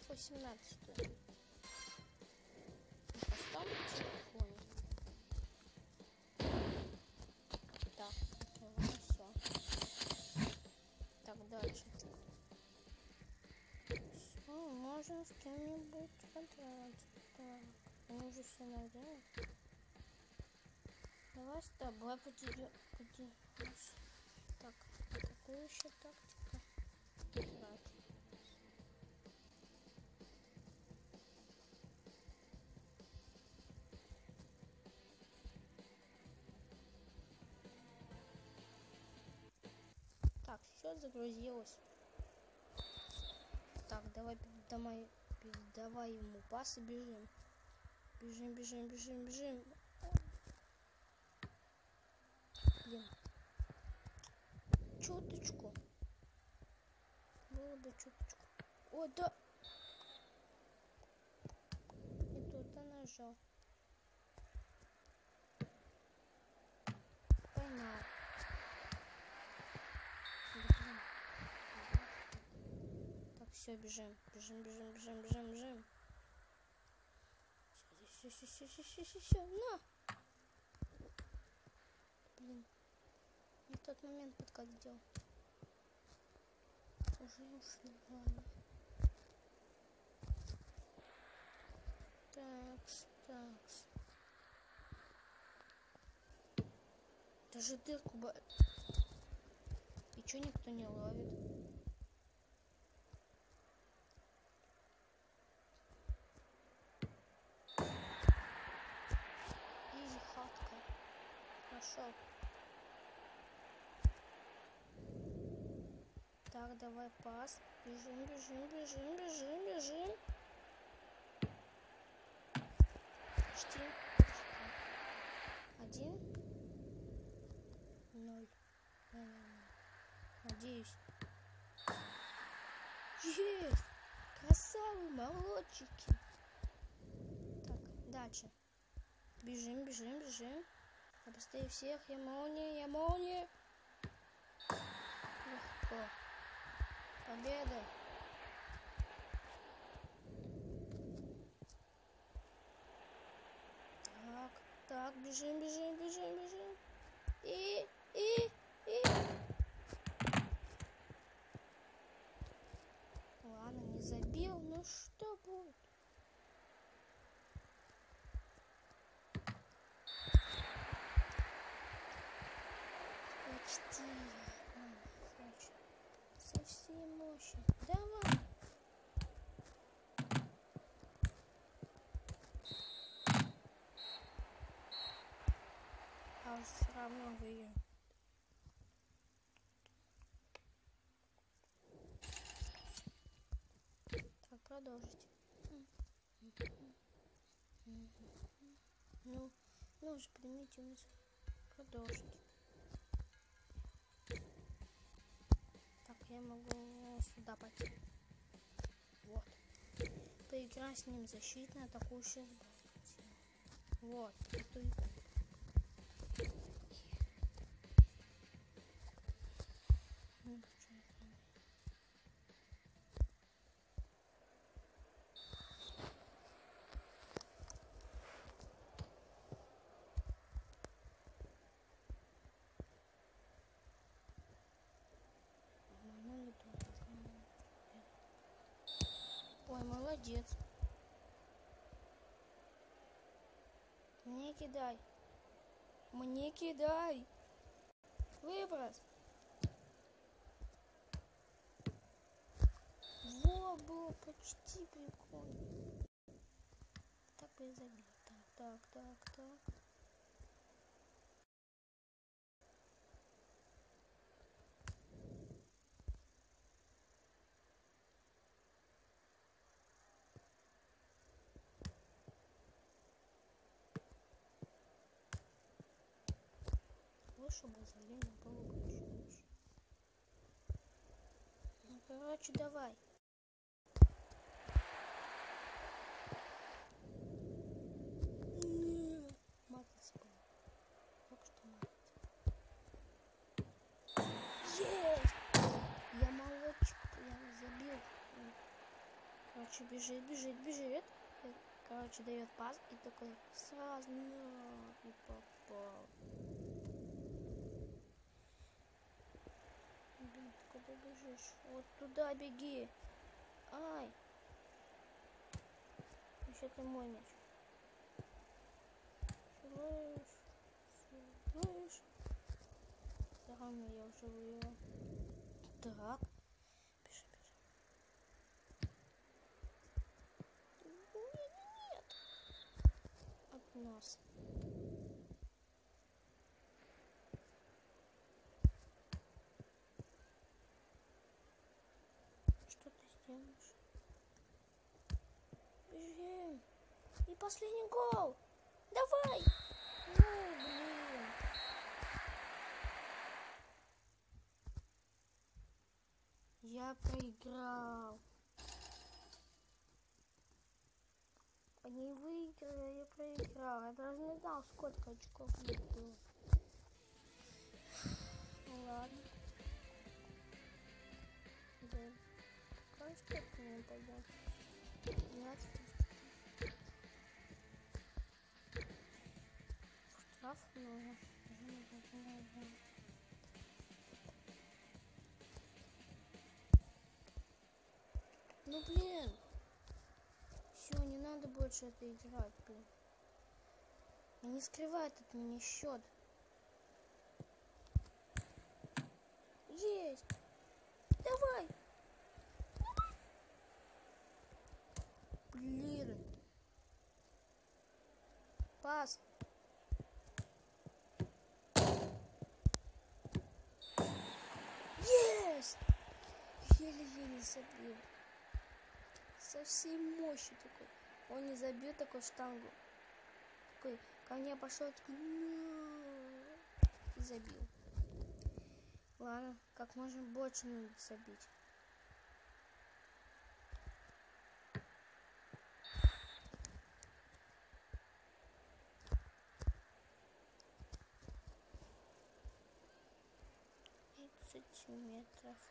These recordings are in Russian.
18 стоит. Поставлю в телефоне. Так, все. Так, дальше. Все, можно с кем-нибудь подраться. Так, мы уже все надели. Давай с тобой подерем. Так, атакующая тактика. Играть. Так, все загрузилось. Так, давай передавай ему пас и бежим. Бежим. Блин. Чуточку. Было бы чуточку. О, да. И тут я нажал. Поймал. Так, все, бежим. Все. На! Блин. Не в тот момент подходил. Уже ушли. Ладно. Такс. Даже дырку бы... И чё никто не ловит? Изи хатка. Пошел. Так, давай пас. Бежим. 1-0. Надеюсь. Есть! Красавы, молодчики. Так, дальше. Бежим. Я быстрее всех. Я молния. Легко. Победа. Так, бежим. И. Ладно, не забил, ну что будет? Почти. Со всей мощи. Давай. А уж все равно выиграем. Так, продолжить. Ну уже примите вниз. Продолжить. Так, я могу сюда пойти. Вот. Поиграть с ним защитно, атакующий. Вот. Ой, молодец. Мне кидай. Выброс. Во, было почти прикольно. Так бы и забил. Так. Лучше бы залили, было бы еще лучше. Ну, короче, давай. Матрица была. Только что матрица. Есть! Я молодчик, я забил. Короче, короче, бежит. Короче, дает пас и такой сразу и попал. Блин, ты куда бежишь? Вот туда беги. Ай. Еще ты мой мяч. Слышь. Сам я уже выиграл. Так. Бежи. Нет. От нас. Что ты сделаешь? Бежим. И последний гол. Давай. Ну, блин. Я проиграл. Они выиграли, я проиграл. Я даже не знал, сколько очков было. Ну ладно. Да. Кажется, это не пойдет. 12. Штраф нужно. Ну блин. Все, не надо больше это играть, блин. Они скрывают от меня счет. Есть. Давай. Блин. Пас. Есть. Еле-еле забил. Со всей мощью такой. Он не забил такой штангу. Такой ко мне пошел такой, и забил. Ладно, как можно больше надо забить. Метров.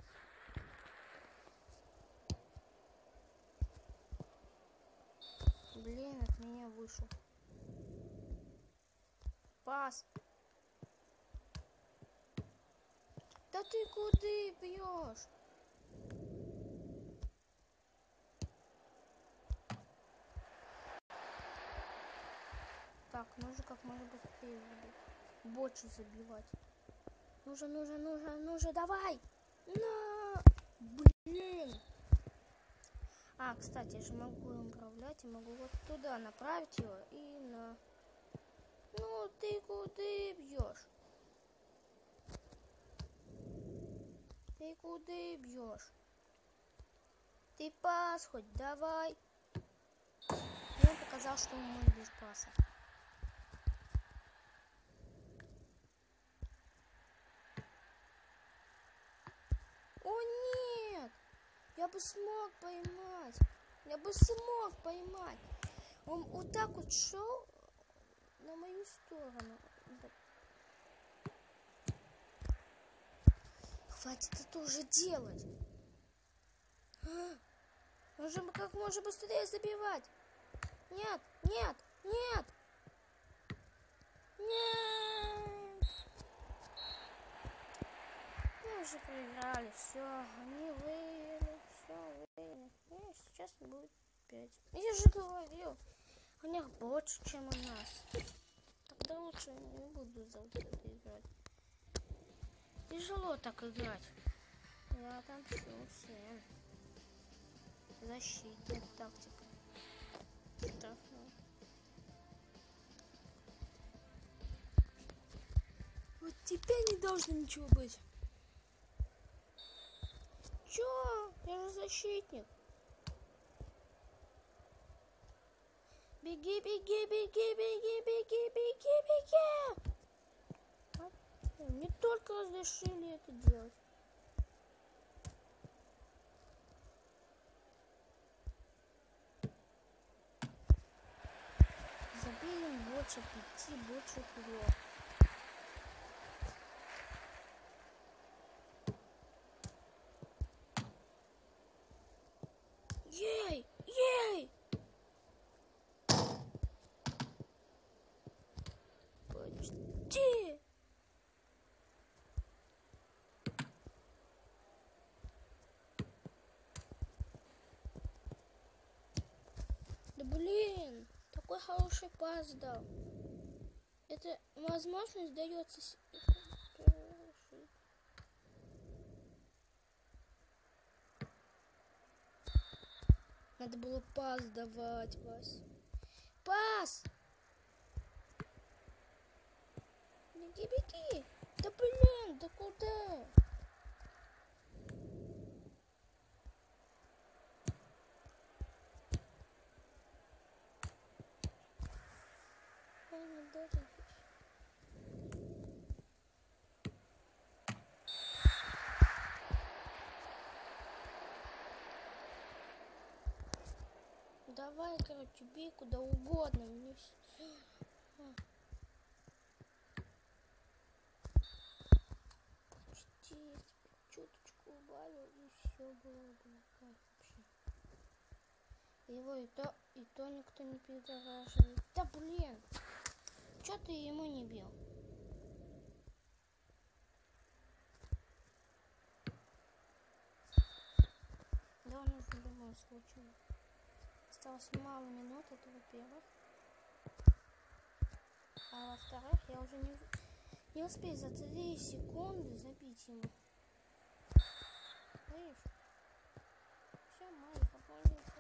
Блин, от меня вышел. Пас. Да ты куда бьешь? Так, нужно как можно быстрее больше забивать. Нужно, давай! На! Блин! А, кстати, я же могу управлять и могу вот туда направить его и на... Ну, ты куда бьешь? Ты куда бьешь? Ты пас хоть давай. Я показал, что он может без паса. О нет! Я бы смог поймать. Он вот так вот шел на мою сторону. Хватит это уже делать. Нужно как можно быстрее забивать. Нет. Мы уже проиграли. Все, они выиграли. Сейчас будет 5. Я же говорил, у них больше, чем у нас. Тогда лучше не буду за вот это играть. Тяжело так играть. Я отомщу всем. Защитная тактика. Штрафной. Вот теперь не должно ничего быть. Чё? Я же защитник. Беги. Мне только разрешили это делать. Забили больше 5, больше 3. Ей! Ей! Почти! Да блин! Такой хороший пас дал. Это возможность дается... Надо было пас давать, Вась. Пас! Беги, беги! Да блин, да куда? Ладно, даже... Давай, короче, бей куда угодно. Мне... Почти чуточку убавил, и все было бы кайф вообще. Его и то никто не перегораживает. Да блин! Чё ты ему не бил? Да, он нужен в любом случае. Осталось мало минут, это во-первых. А во-вторых, я уже не успею за 3 секунды забить ему. Видишь? Все, мой пополнился.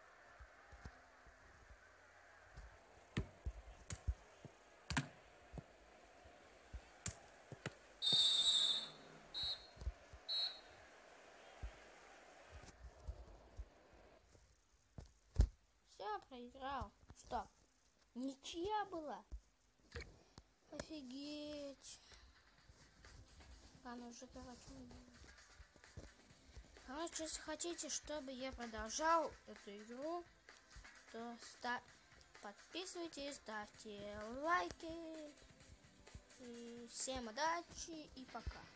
Все, проиграл. Стоп. Ничья была. Офигеть. Ладно, уже, короче, не будет. Короче, если хотите, чтобы я продолжал эту игру, то подписывайтесь, ставьте лайки. И всем удачи и пока.